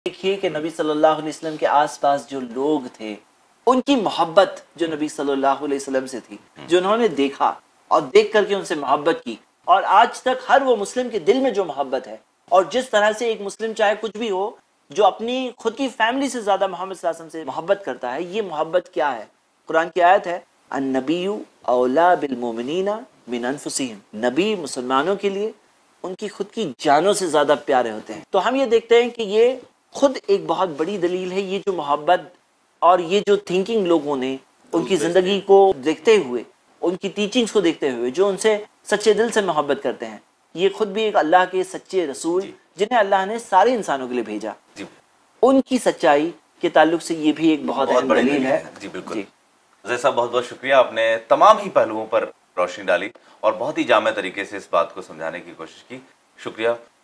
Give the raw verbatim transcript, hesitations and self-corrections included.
دیکھیے کہ نبی صلی اللہ علیہ وسلم کے آس پاس جو لوگ تھے ان کی محبت جو نبی صلی اللہ علیہ وسلم سے تھی، جو انہوں نے دیکھا اور دیکھ کر کے ان سے محبت کی، اور آج تک ہر وہ مسلم کے دل میں جو محبت ہے، اور جس طرح سے ایک مسلم چاہے کچھ بھی ہو جو اپنی خود کی فیملی سے زیادہ محمد صلی اللہ علیہ وسلم سے محبت کرتا ہے، یہ محبت کیا ہے؟ قرآن کی آیت ہے النبی اولا بالمؤمنین من انفسہم، نبی مسلمانوں کے لیے ان کی خود کی جانوں سے زیادہ پیارے ہوتے ہیں۔ تو ہم یہ دیکھتے ہیں کہ یہ خود ایک بہت بڑی دلیل ہے، یہ جو محبت اور یہ جو تھنکنگ لوگوں نے ان کی زندگی کو دیکھتے ہوئے، ان کی ٹیچنگز کو دیکھتے ہوئے، جو ان سے سچے دل سے محبت کرتے ہیں، یہ خود بھی ایک اللہ کے سچے رسول جنہیں اللہ نے سارے انسانوں کے لیے بھیجا، ان کی سچائی کے تعلق سے یہ بھی ایک بہت اہم دلیل ہے۔ جی بالکل زید صاحب، بہت بہت شکریہ، آپ نے تمام ہی پہلوؤں پر روشنی ڈالی اور بہت ہی جامع طریقے سے اس بات کو سمجھانے کی کوشش کی، شکریہ۔